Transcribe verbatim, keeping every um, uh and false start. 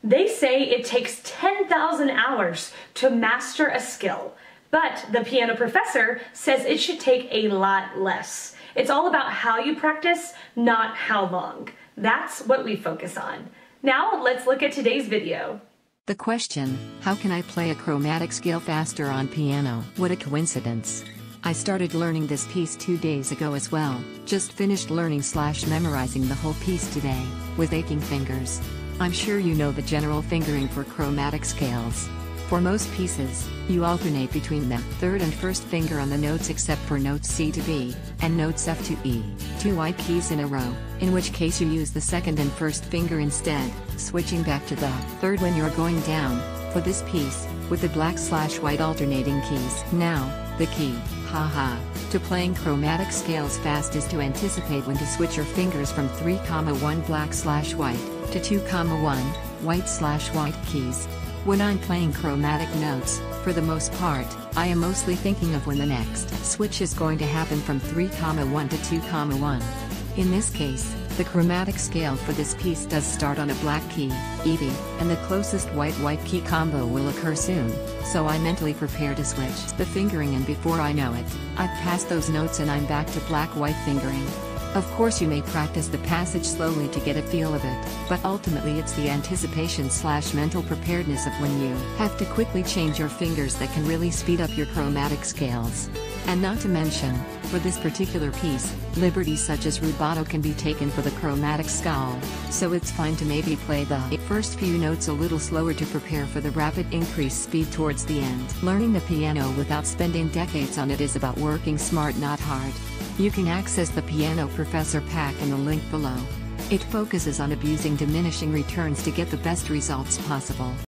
They say it takes ten thousand hours to master a skill, but the piano professor says it should take a lot less. It's all about how you practice, not how long. That's what we focus on. Now let's look at today's video. The question, how can I play a chromatic scale faster on piano? What a coincidence. I started learning this piece two days ago as well, just finished learning slash memorizing the whole piece today, with aching fingers. I'm sure you know the general fingering for chromatic scales. For most pieces, you alternate between the third and first finger on the notes except for notes C to B, and notes F to E, two white keys in a row, in which case you use the second and first finger instead, switching back to the third when you're going down, for this piece, with the black slash white alternating keys. Now, the key, haha, to playing chromatic scales fast is to anticipate when to switch your fingers from three comma one black slash white, to two comma one, white slash white keys. When I'm playing chromatic notes, for the most part, I am mostly thinking of when the next switch is going to happen from three comma one to two comma one. In this case, the chromatic scale for this piece does start on a black key, E B, and the closest white-white key combo will occur soon, so I mentally prepare to switch the fingering, and before I know it, I've passed those notes and I'm back to black-white fingering. Of course you may practice the passage slowly to get a feel of it, but ultimately it's the anticipation slash mental preparedness of when you have to quickly change your fingers that can really speed up your chromatic scales. And not to mention, for this particular piece, liberties such as rubato can be taken for the chromatic scale, so it's fine to maybe play the first few notes a little slower to prepare for the rapid increased speed towards the end. Learning the piano without spending decades on it is about working smart, not hard. You can access the Piano Professor Pack in the link below. It focuses on abusing diminishing returns to get the best results possible.